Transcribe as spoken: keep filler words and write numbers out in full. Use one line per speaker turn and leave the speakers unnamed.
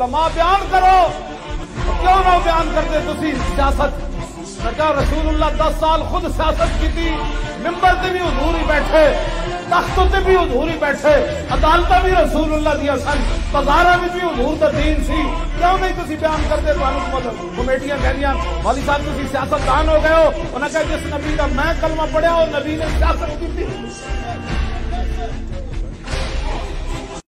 उलमा बयान करो, क्यों ना बयान करते तुसी सियासत। मैं कहा रसूलुल्लाह दस साल खुद सियासत की थी, मिंबर से भी हुजूर ही बैठे, तख्तों से भी हुजूर ही बैठे, अदालत भी रसूलुल्लाह दिया सन, बाजारा भी, भी हुजूर दा दीन सी, क्यों नहीं तुसी बयान करते। कमेटियां कहनियां मौलवी साहब तुसी सियासतदान हो गए हो, उन्हें कहा जिस नबी का मैं कलमा पढ़िया और नबी ने सियासत की थी।